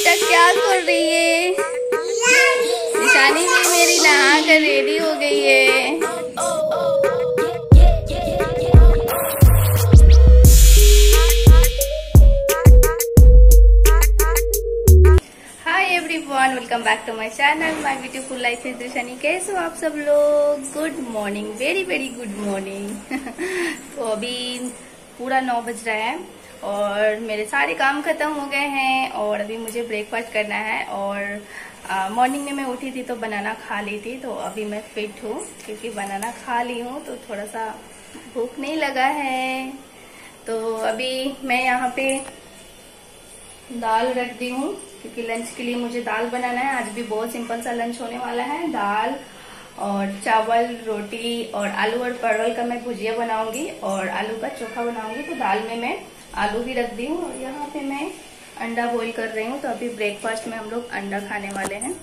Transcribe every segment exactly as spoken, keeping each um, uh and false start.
बेटा क्या कर रही है? निशानी भी मेरी नहा कर रेडी हो गई है। Hi everyone, welcome back to my channel my beautiful life with Nishani. कैसे हो आप सब लोग? Good morning, very very good morning. तो अभी पूरा नौ बज रहा है और मेरे सारे काम खत्म हो गए हैं और अभी मुझे ब्रेकफास्ट करना है। और मॉर्निंग में मैं उठी थी तो बनाना खा ली थी, तो अभी मैं फिट हूँ क्योंकि बनाना खा ली हूँ तो थोड़ा सा भूख नहीं लगा है। तो अभी मैं यहाँ पे दाल रख दी हूँ क्योंकि लंच के लिए मुझे दाल बनाना है। आज भी बहुत सिंपल सा लंच होने वाला है, दाल और चावल, रोटी और आलू और परवल का मैं भुजिया बनाऊंगी और आलू का चोखा बनाऊंगी। तो दाल में मैं आलू भी रख दी हूँ और यहाँ पे मैं अंडा बॉईल कर रही हूँ। तो अभी ब्रेकफास्ट में हम लोग अंडा खाने वाले हैं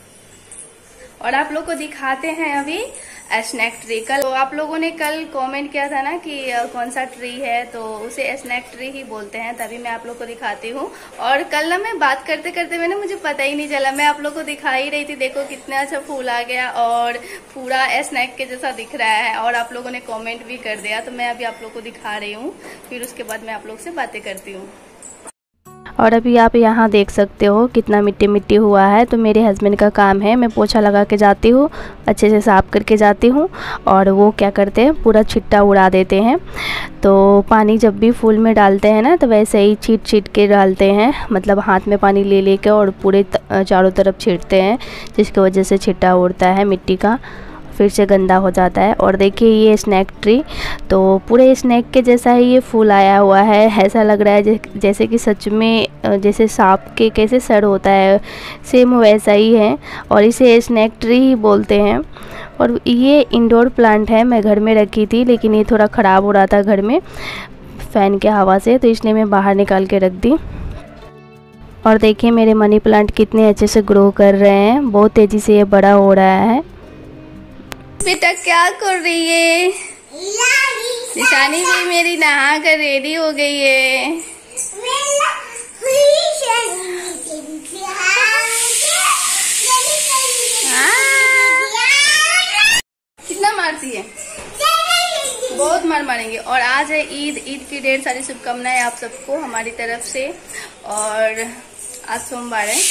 और आप लोग को दिखाते हैं अभी स्नैक ट्री। कल तो आप लोगों ने कल कमेंट किया था ना कि कौन सा ट्री है, तो उसे स्नैक ट्री ही बोलते हैं। तभी मैं आप लोग को दिखाती हूँ। और कल ना मैं बात करते करते मैंने मुझे पता ही नहीं चला, मैं आप लोग को दिखा ही रही थी। देखो कितना अच्छा फूल आ गया और पूरा स्नैक के जैसा दिख रहा है और आप लोगों ने कॉमेंट भी कर दिया। तो मैं अभी आप लोग को दिखा रही हूँ, फिर उसके बाद मैं आप लोग से बातें करती हूँ। और अभी आप यहाँ देख सकते हो कितना मिट्टी मिट्टी हुआ है। तो मेरे हस्बैंड का काम है, मैं पोछा लगा के जाती हूँ, अच्छे से साफ़ करके जाती हूँ और वो क्या करते हैं पूरा छिट्टा उड़ा देते हैं। तो पानी जब भी फूल में डालते हैं ना तो वैसे ही छीट छीट के डालते हैं, मतलब हाथ में पानी ले लेके और पूरे चारों तरफ छीटते हैं, जिसकी वजह से छिट्टा उड़ता है मिट्टी का, फिर से गंदा हो जाता है। और देखिए ये स्नैक ट्री तो पूरे स्नैक के जैसा ही ये फूल आया हुआ है। ऐसा लग रहा है जैसे कि सच में जैसे सांप के कैसे सर होता है, सेम वैसा ही है और इसे स्नैक ट्री ही बोलते हैं। और ये इंडोर प्लांट है, मैं घर में रखी थी लेकिन ये थोड़ा ख़राब हो रहा था घर में फ़ैन के हवा से, तो इसलिए मैं बाहर निकाल के रख दी। और देखिए मेरे मनी प्लांट कितने अच्छे से ग्रो कर रहे हैं, बहुत तेज़ी से ये बड़ा हो रहा है। बेटा क्या कर रही है? निशानी भी मेरी नहा कर रेडी हो गई है। कितना मारती है? बहुत मार मारेंगे। और आज है ईद, ईद की ढेर सारी शुभकामनाएं आप सबको हमारी तरफ से। और आज सोमवार है।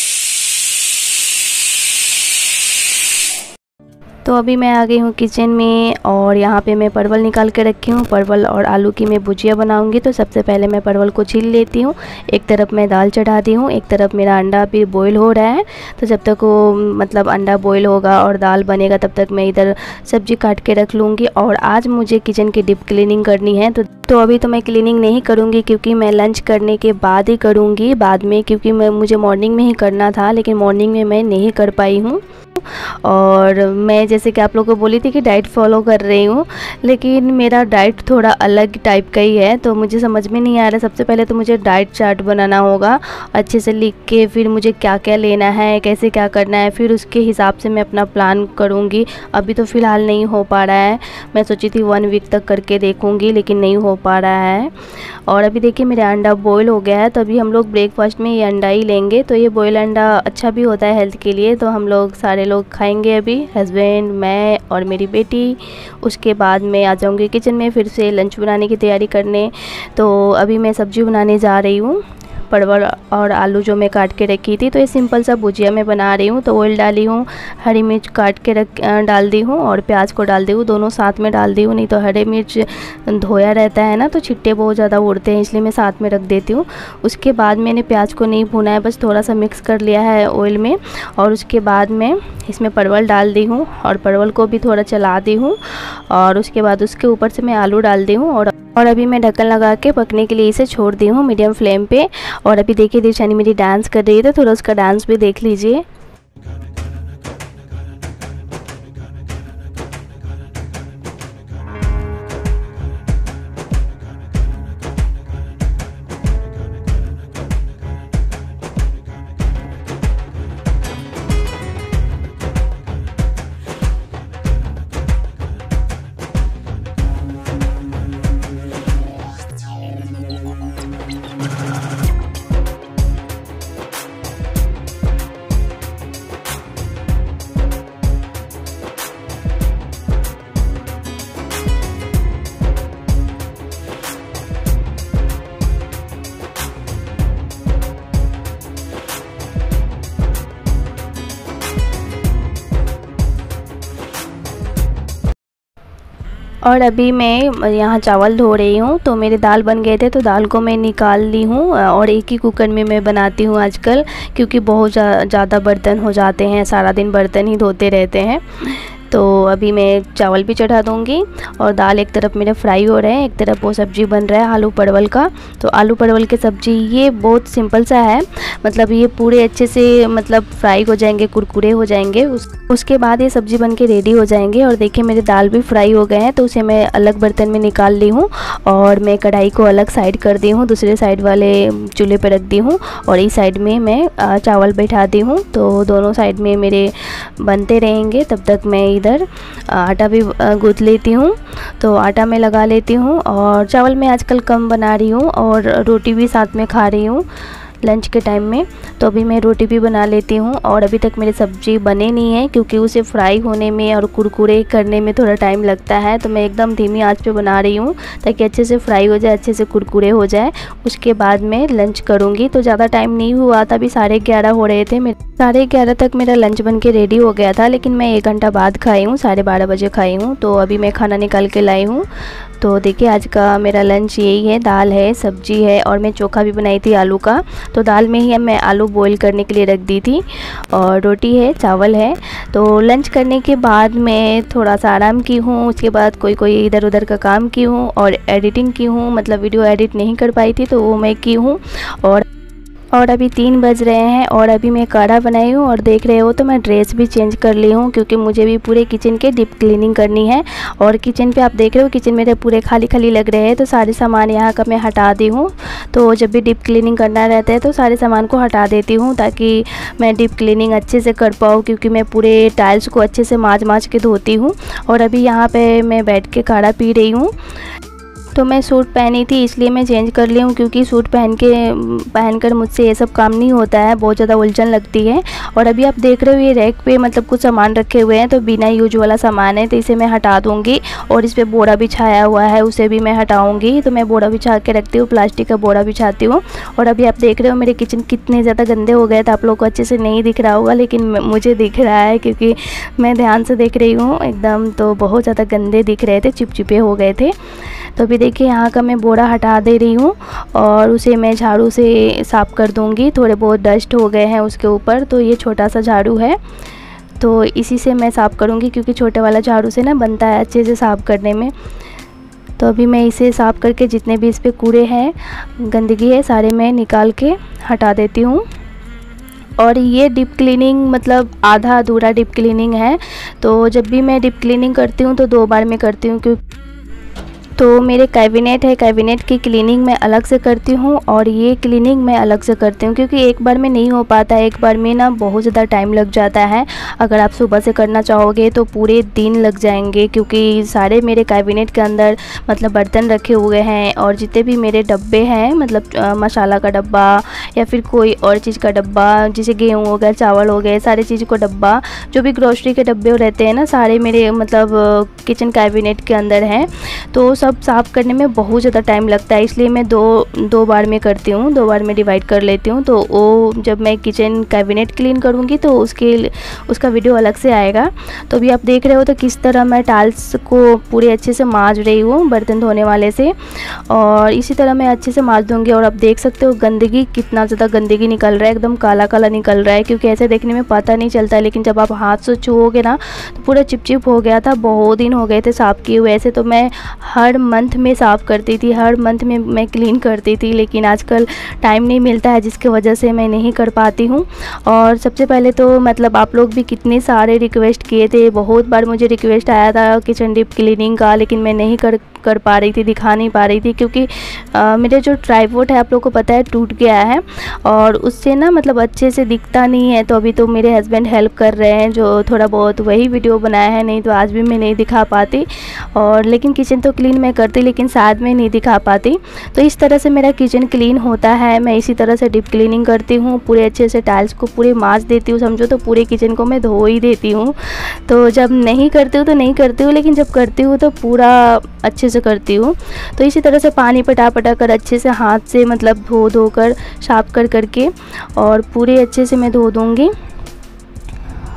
तो अभी मैं आ गई हूँ किचन में और यहाँ पे मैं परवल निकाल के रखी हूँ। परवल और आलू की मैं भुजिया बनाऊँगी। तो सबसे पहले मैं परवल को छील लेती हूँ, एक तरफ मैं दाल चढ़ा दी हूँ, एक तरफ मेरा अंडा भी बॉईल हो रहा है। तो जब तक वो मतलब अंडा बॉईल होगा और दाल बनेगा तब तक मैं इधर सब्जी काट के रख लूँगी। और आज मुझे किचन की डीप क्लीनिंग करनी है, तो तो अभी तो मैं क्लीनिंग नहीं करूँगी क्योंकि मैं लंच करने के बाद ही करूँगी बाद में, क्योंकि मैं मुझे मॉर्निंग में ही करना था लेकिन मॉर्निंग में मैं नहीं कर पाई हूँ। और मैं जैसे कि आप लोगों को बोली थी कि डाइट फॉलो कर रही हूँ, लेकिन मेरा डाइट थोड़ा अलग टाइप का ही है, तो मुझे समझ में नहीं आ रहा। सबसे पहले तो मुझे डाइट चार्ट बनाना होगा अच्छे से लिख के, फिर मुझे क्या क्या लेना है, कैसे क्या करना है, फिर उसके हिसाब से मैं अपना प्लान करूँगी। अभी तो फ़िलहाल नहीं हो पा रहा है, मैं सोची थी वन वीक तक करके देखूँगी लेकिन नहीं हो पा रहा है। और अभी देखिए मेरा अंडा बॉयल हो गया है, तो अभी हम लोग ब्रेकफास्ट में ये अंडा ही लेंगे। तो ये बॉयल अंडा अच्छा भी होता है हेल्थ के लिए, तो हम लोग सारे लोग खाएंगे अभी, हस्बैंड, मैं और मेरी बेटी। उसके बाद मैं आ जाऊंगी किचन में फिर से लंच बनाने की तैयारी करने। तो अभी मैं सब्ज़ी बनाने जा रही हूँ, परवल और आलू जो मैं काट के रखी थी। तो ये सिंपल सा भुजिया मैं बना रही हूँ। तो ऑयल डाली हूँ, हरी मिर्च काट के रख डाल दी हूँ और प्याज को डाल दी हूँ, दोनों साथ में डाल दी हूँ, नहीं तो हरी मिर्च धोया रहता है ना तो छिट्टे बहुत ज़्यादा उड़ते हैं, इसलिए मैं साथ में रख देती हूँ। उसके बाद मैंने प्याज को नहीं भुना है, बस थोड़ा सा मिक्स कर लिया है ऑयल में। और उसके बाद मैं इसमें परवल डाल दी हूँ और परवल को भी थोड़ा चला दी हूँ और उसके बाद उसके ऊपर से मैं आलू डाल दी हूँ। और और अभी मैं ढक्कन लगा के पकने के लिए इसे छोड़ दी हूँ मीडियम फ्लेम पे। और अभी देखिए निशानी मेरी डांस कर रही है, तो थोड़ा उसका डांस भी देख लीजिए। और अभी मैं यहाँ चावल धो रही हूँ। तो मेरे दाल बन गए थे तो दाल को मैं निकाल ली हूँ और एक ही कुकर में मैं बनाती हूँ आजकल, क्योंकि बहुत ज़्यादा बर्तन हो जाते हैं, सारा दिन बर्तन ही धोते रहते हैं। तो अभी मैं चावल भी चढ़ा दूँगी और दाल एक तरफ मेरे फ्राई हो रहे हैं, एक तरफ वो सब्ज़ी बन रहा है आलू परवल का। तो आलू परवल की सब्ज़ी ये बहुत सिंपल सा है, मतलब ये पूरे अच्छे से मतलब फ्राई हो जाएंगे, कुरकुरे हो जाएंगे, उस उसके बाद ये सब्ज़ी बन के रेडी हो जाएंगे। और देखिए मेरे दाल भी फ्राई हो गए हैं, तो उसे मैं अलग बर्तन में निकाल ली हूँ और मैं कढ़ाई को अलग साइड कर दी हूँ, दूसरे साइड वाले चूल्हे पर रख दी हूँ और इस साइड में मैं चावल बैठा दी हूँ। तो दोनों साइड में मेरे बनते रहेंगे, तब तक मैं इधर आटा भी गूँथ लेती हूँ। तो आटा मैं लगा लेती हूँ और चावल मैं आजकल कम बना रही हूँ और रोटी भी साथ में खा रही हूँ लंच के टाइम में। तो अभी मैं रोटी भी बना लेती हूँ और अभी तक मेरी सब्ज़ी बने नहीं है, क्योंकि उसे फ्राई होने में और कुरकुरे करने में थोड़ा टाइम लगता है। तो मैं एकदम धीमी आंच पे बना रही हूँ ताकि अच्छे से फ्राई हो जाए, अच्छे से कुरकुरे हो जाए। उसके बाद मैं लंच करूँगी। तो ज़्यादा टाइम नहीं हुआ था, अभी साढ़े ग्यारह हो रहे थे, मेरे साढ़े ग्यारह तक मेरा लंच बन के रेडी हो गया था, लेकिन मैं एक घंटा बाद खाई हूँ, साढ़े बारह बजे खाई हूँ। तो अभी मैं खाना निकाल के लाई हूँ। तो देखिए आज का मेरा लंच यही है, दाल है, सब्जी है और मैं चोखा भी बनाई थी आलू का। तो दाल में ही मैं आलू बॉईल करने के लिए रख दी थी और रोटी है, चावल है। तो लंच करने के बाद मैं थोड़ा सा आराम की हूँ, उसके बाद कोई कोई इधर उधर का काम की हूँ और एडिटिंग की हूँ, मतलब वीडियो एडिट नहीं कर पाई थी तो वो मैं की हूँ। और और अभी तीन बज रहे हैं और अभी मैं काढ़ा बनाई हूँ और देख रहे हो तो मैं ड्रेस भी चेंज कर ली हूँ, क्योंकि मुझे भी पूरे किचन के डीप क्लीनिंग करनी है। और किचन पे आप देख रहे हो किचन मेरे पूरे खाली खाली लग रहे हैं, तो सारे सामान यहाँ का मैं हटा दी हूँ। तो जब भी डीप क्लीनिंग करना रहता है तो सारे सामान को हटा देती हूँ ताकि मैं डीप क्लीनिंग अच्छे से कर पाऊँ, क्योंकि मैं पूरे टाइल्स को अच्छे से माँज माँज के धोती हूँ। और अभी यहाँ पर मैं बैठ के काढ़ा पी रही हूँ। तो मैं सूट पहनी थी इसलिए मैं चेंज कर ली हूँ, क्योंकि सूट पहन के पहनकर मुझसे ये सब काम नहीं होता है, बहुत ज़्यादा उलझन लगती है। और अभी आप देख रहे हो ये रैक पे मतलब कुछ सामान रखे हुए हैं, तो बिना यूज वाला सामान है, तो इसे मैं हटा दूँगी। और इस पर बोरा बिछाया हुआ है उसे भी मैं हटाऊँगी। तो मैं बोरा बिछा के रखती हूँ, प्लास्टिक का बोरा बिछाती हूँ। और अभी आप देख रहे हो मेरे किचन कितने ज़्यादा गंदे हो गए थे, आप लोग को अच्छे से नहीं दिख रहा होगा लेकिन मुझे दिख रहा है, क्योंकि मैं ध्यान से देख रही हूँ एकदम। तो बहुत ज़्यादा गंदे दिख रहे थे, चिपचिपे हो गए थे। तो अभी देखिए यहाँ का मैं बोरा हटा दे रही हूँ और उसे मैं झाड़ू से साफ़ कर दूँगी। थोड़े बहुत डस्ट हो गए हैं उसके ऊपर, तो ये छोटा सा झाड़ू है तो इसी से मैं साफ़ करूँगी, क्योंकि छोटे वाला झाड़ू से ना बनता है अच्छे से साफ़ करने में। तो अभी मैं इसे साफ़ करके जितने भी इस पर कूड़े हैं, गंदगी है, सारे मैं निकाल के हटा देती हूँ। और ये डीप क्लीनिंग मतलब आधा अधूरा डीप क्लीनिंग है। तो जब भी मैं डीप क्लीनिंग करती हूँ तो दो बार मैं करती हूँ, क्योंकि तो मेरे कैबिनेट है, कैबिनेट की क्लीनिंग मैं अलग से करती हूँ और ये क्लीनिंग मैं अलग से करती हूँ, क्योंकि एक बार में नहीं हो पाता है, एक बार में ना बहुत ज़्यादा टाइम लग जाता है। अगर आप सुबह से करना चाहोगे तो पूरे दिन लग जाएंगे, क्योंकि सारे मेरे कैबिनेट के अंदर मतलब बर्तन रखे हुए हैं और जितने भी मेरे डब्बे हैं, मतलब आ, मसाला का डब्बा या फिर कोई और चीज़ का डब्बा, जैसे गेहूँ हो गया, चावल हो गए, सारे चीज़ को डब्बा, जो भी ग्रोसरी के डब्बे रहते हैं ना, सारे मेरे मतलब किचन कैबिनेट के अंदर हैं। तो सब साफ़ करने में बहुत ज़्यादा टाइम लगता है, इसलिए मैं दो दो बार में करती हूँ, दो बार में डिवाइड कर लेती हूँ। तो वो जब मैं किचन कैबिनेट क्लीन करूँगी तो उसके उसका वीडियो अलग से आएगा। तो अभी आप देख रहे हो तो किस तरह मैं टाइल्स को पूरे अच्छे से मांज रही हूँ बर्तन धोने वाले से, और इसी तरह मैं अच्छे से मांज दूँगी। और आप देख सकते हो गंदगी, कितना ज़्यादा गंदगी निकल रहा है, एकदम काला काला निकल रहा है, क्योंकि ऐसे देखने में पता नहीं चलता, लेकिन जब आप हाथ से छुओगे ना तो पूरा चिपचिप हो गया था। बहुत दिन हो गए थे साफ़ किए हुए। ऐसे तो मैं हर मंथ में साफ़ करती थी, हर मंथ में मैं क्लीन करती थी, लेकिन आजकल टाइम नहीं मिलता है, जिसकी वजह से मैं नहीं कर पाती हूँ। और सबसे पहले तो मतलब आप लोग भी कितने सारे रिक्वेस्ट किए थे, बहुत बार मुझे रिक्वेस्ट आया था किचन डीप क्लीनिंग का, लेकिन मैं नहीं कर कर पा रही थी, दिखा नहीं पा रही थी, क्योंकि आ, मेरे जो ट्राइपॉड है आप लोग को पता है टूट गया है और उससे ना मतलब अच्छे से दिखता नहीं है। तो अभी तो मेरे हस्बैंड हेल्प कर रहे हैं, जो थोड़ा बहुत वही वीडियो बनाया है, नहीं तो आज भी मैं नहीं दिखा पाती। और लेकिन किचन तो क्लीन मैं करती, लेकिन साथ में नहीं दिखा पाती। तो इस तरह से मेरा किचन क्लीन होता है। मैं इसी तरह से डीप क्लीनिंग करती हूँ, पूरे अच्छे से टाइल्स को पूरे मांज देती हूँ, समझो तो पूरे किचन को मैं धो ही देती हूँ। तो जब नहीं करती हूँ तो नहीं करती हूँ, लेकिन जब करती हूँ तो पूरा अच्छे से करती हूँ। तो इसी तरह से पानी पटा पटा कर अच्छे से हाथ से मतलब धो धो कर साफ कर करके और पूरे अच्छे से मैं धो दूँगी।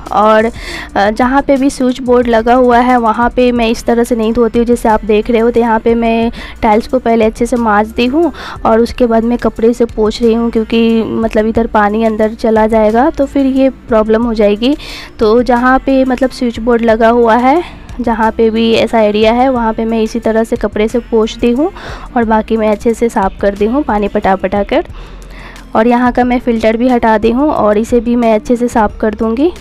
और जहाँ पे भी स्विच बोर्ड लगा हुआ है वहाँ पे मैं इस तरह से नहीं धोती हूँ जैसे आप देख रहे हो। तो यहाँ पे मैं टाइल्स को पहले अच्छे से मांज दी हूँ और उसके बाद मैं कपड़े से पोंछ रही हूँ, क्योंकि मतलब इधर पानी अंदर चला जाएगा तो फिर ये प्रॉब्लम हो जाएगी। तो जहाँ पे मतलब स्विच बोर्ड लगा हुआ है, जहाँ पे भी ऐसा एरिया है वहाँ पे मैं इसी तरह से कपड़े से पोंछती हूँ और बाकी मैं अच्छे से साफ़ कर दी हूँ पानी पटा पटा कर। और यहाँ का मैं फ़िल्टर भी हटा दी हूँ और इसे भी मैं अच्छे से साफ़ कर दूँगी।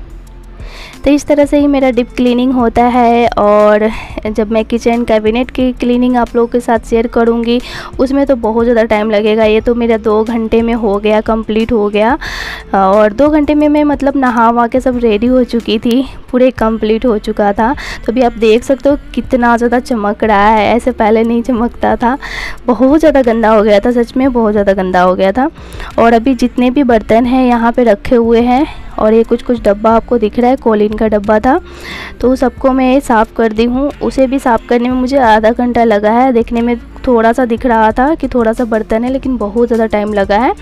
तो इस तरह से ही मेरा डीप क्लीनिंग होता है। और जब मैं किचन कैबिनेट की क्लीनिंग आप लोगों के साथ शेयर करूँगी उसमें तो बहुत ज़्यादा टाइम लगेगा। ये तो मेरा दो घंटे में हो गया, कंप्लीट हो गया। और दो घंटे में मैं मतलब नहा वहा के सब रेडी हो चुकी थी, पूरे कंप्लीट हो चुका था। तो अभी आप देख सकते हो कितना ज़्यादा चमक रहा है, ऐसे पहले नहीं चमकता था। बहुत ज़्यादा गंदा हो गया था, सच में बहुत ज़्यादा गंदा हो गया था। और अभी जितने भी बर्तन हैं यहाँ पे रखे हुए हैं और ये कुछ कुछ डब्बा आपको दिख रहा है, कोलिन का डब्बा था, तो सबको मैं साफ़ कर दी हूँ। उसे भी साफ़ करने में मुझे आधा घंटा लगा है। देखने में थोड़ा सा दिख रहा था कि थोड़ा सा बर्तन है, लेकिन बहुत ज़्यादा टाइम लगा है।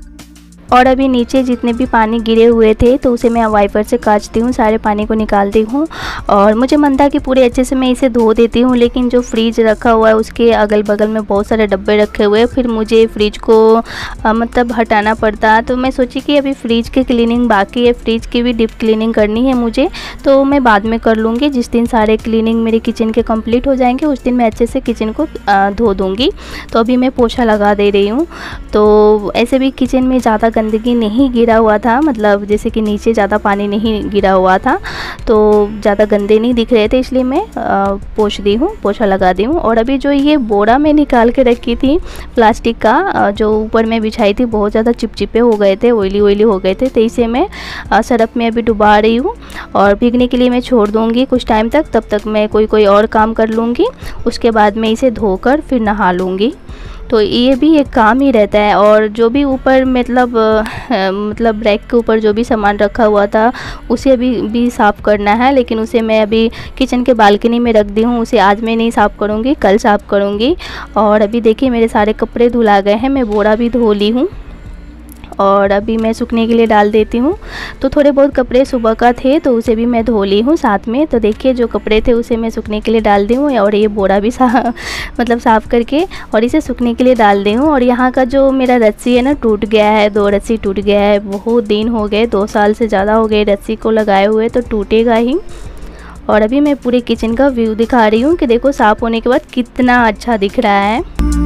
और अभी नीचे जितने भी पानी गिरे हुए थे तो उसे मैं वाइपर से काटती हूँ, सारे पानी को निकालती हूँ। और मुझे मन था कि पूरे अच्छे से मैं इसे धो देती हूँ, लेकिन जो फ्रिज रखा हुआ है उसके अगल बगल में बहुत सारे डब्बे रखे हुए हैं, फिर मुझे फ्रिज को आ, मतलब हटाना पड़ता। तो मैं सोची कि अभी फ्रिज की क्लीनिंग बाकी है, फ्रिज की भी डीप क्लीनिंग करनी है मुझे, तो मैं बाद में कर लूँगी। जिस दिन सारे क्लीनिंग मेरे किचन के कंप्लीट हो जाएंगे उस दिन मैं अच्छे से किचन को धो दूँगी। तो अभी मैं पोछा लगा दे रही हूँ। तो ऐसे भी किचन में ज़्यादा गंदगी नहीं गिरा हुआ था, मतलब जैसे कि नीचे ज़्यादा पानी नहीं गिरा हुआ था तो ज़्यादा गंदे नहीं दिख रहे थे, इसलिए मैं पोंछ दी हूँ, पोछा लगा दी हूँ। और अभी जो ये बोरा में निकाल के रखी थी प्लास्टिक का, जो ऊपर में बिछाई थी, बहुत ज़्यादा चिपचिपे हो गए थे, ऑयली ऑयली हो गए थे, तो इसे मैं सरफ में अभी डुबा रही हूँ और भीगने के लिए मैं छोड़ दूँगी कुछ टाइम तक। तब तक मैं कोई कोई और काम कर लूँगी, उसके बाद मैं इसे धोकर फिर नहा लूँगी। तो ये भी एक काम ही रहता है। और जो भी ऊपर मतलब आ, मतलब रैक के ऊपर जो भी सामान रखा हुआ था उसे अभी भी साफ़ करना है, लेकिन उसे मैं अभी किचन के बालकनी में रख दी हूँ। उसे आज मैं नहीं साफ़ करूँगी, कल साफ़ करूँगी। और अभी देखिए मेरे सारे कपड़े धुला गए हैं, मैं बोरा भी धो ली हूँ और अभी मैं सूखने के लिए डाल देती हूँ। तो थोड़े बहुत कपड़े सुबह का थे तो उसे भी मैं धो ली हूँ साथ में। तो देखिए जो कपड़े थे उसे मैं सूखने के लिए डाल दी हूँ और ये बोरा भी सा मतलब साफ़ करके और इसे सूखने के लिए डाल दी हूँ। और यहाँ का जो मेरा रस्सी है ना टूट गया है, दो रस्सी टूट गया है, बहुत दिन हो गए, दो साल से ज़्यादा हो गए रस्सी को लगाए हुए, तो टूटेगा ही। और अभी मैं पूरे किचन का व्यू दिखा रही हूँ कि देखो साफ़ होने के बाद कितना अच्छा दिख रहा है।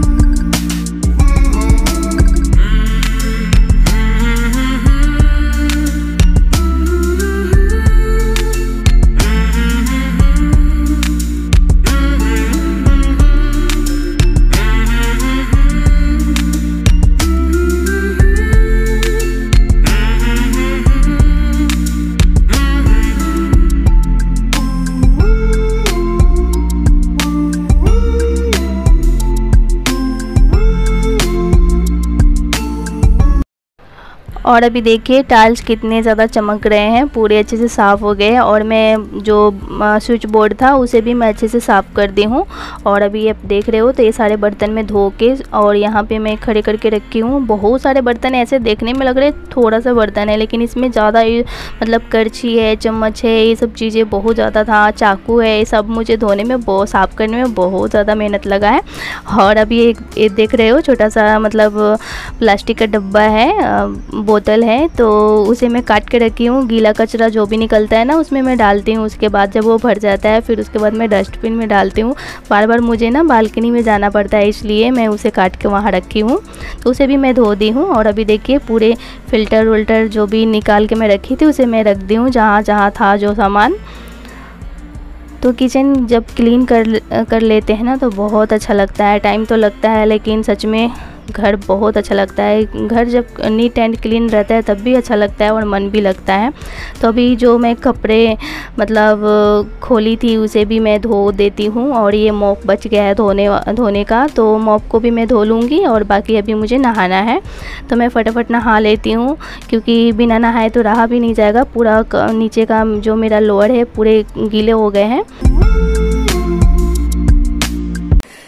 और अभी देखिए टाइल्स कितने ज़्यादा चमक रहे हैं, पूरे अच्छे से साफ़ हो गए। और मैं जो स्विच बोर्ड था उसे भी मैं अच्छे से साफ़ कर दी हूँ। और अभी आप देख रहे हो तो ये सारे बर्तन में धो के और यहाँ पे मैं खड़े करके रखी हूँ। बहुत सारे बर्तन ऐसे देखने में लग रहे थोड़ा सा बर्तन है, लेकिन इसमें ज़्यादा मतलब करछी है, चम्मच है, ये सब चीज़ें बहुत ज़्यादा था, चाकू है, ये सब मुझे धोने में बहुत साफ़ करने में बहुत ज़्यादा मेहनत लगा है। और अभी एक ये देख रहे हो छोटा सा मतलब प्लास्टिक का डब्बा है, बोतल है, तो उसे मैं काट के रखी हूँ। गीला कचरा जो भी निकलता है ना उसमें मैं डालती हूँ। उसके बाद जब वो भर जाता है फिर उसके बाद मैं डस्टबिन में डालती हूँ। बार बार मुझे ना बालकनी में जाना पड़ता है, इसलिए मैं उसे काट के वहाँ रखी हूँ। तो उसे भी मैं धो दी हूँ। और अभी देखिए पूरे फ़िल्टर वल्टर जो भी निकाल के मैं रखी थी उसे मैं रख दी हूँ जहाँ जहाँ था जो सामान। तो किचन जब क्लीन कर कर लेते हैं ना तो बहुत अच्छा लगता है। टाइम तो लगता है लेकिन सच में घर बहुत अच्छा लगता है। घर जब नीट एंड क्लीन रहता है तब भी अच्छा लगता है और मन भी लगता है। तो अभी जो मैं कपड़े मतलब खोली थी उसे भी मैं धो देती हूँ। और ये मॉप बच गया है धोने धोने का, तो मॉप को भी मैं धो लूँगी। और बाकी अभी मुझे नहाना है तो मैं फटाफट नहा लेती हूँ, क्योंकि बिना नहाए तो रहा भी नहीं जाएगा। पूरा नीचे का जो मेरा लोअर है पूरे गीले हो गए हैं।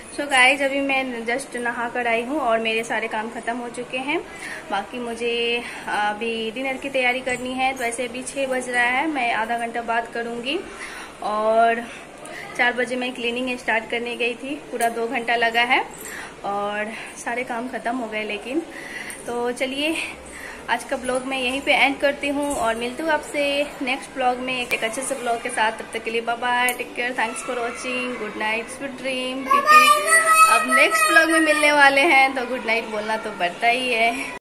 गाइज अभी मैं जस्ट नहा कर आई हूँ और मेरे सारे काम खत्म हो चुके हैं। बाकी मुझे अभी डिनर की तैयारी करनी है। तो ऐसे अभी छः बज रहा है, मैं आधा घंटा बाद करूँगी। और चार बजे मैं क्लीनिंग स्टार्ट करने गई थी, पूरा दो घंटा लगा है और सारे काम खत्म हो गए। लेकिन तो चलिए आज का ब्लॉग मैं यहीं पे एंड करती हूँ और मिलती हूँ आपसे नेक्स्ट ब्लॉग में एक, एक अच्छे से ब्लॉग के साथ। तब तक के लिए bye bye, take care, thanks for watching, good night, sweet dream. क्योंकि अब नेक्स्ट ब्लॉग में मिलने वाले हैं तो गुड नाइट बोलना तो पड़ता ही है।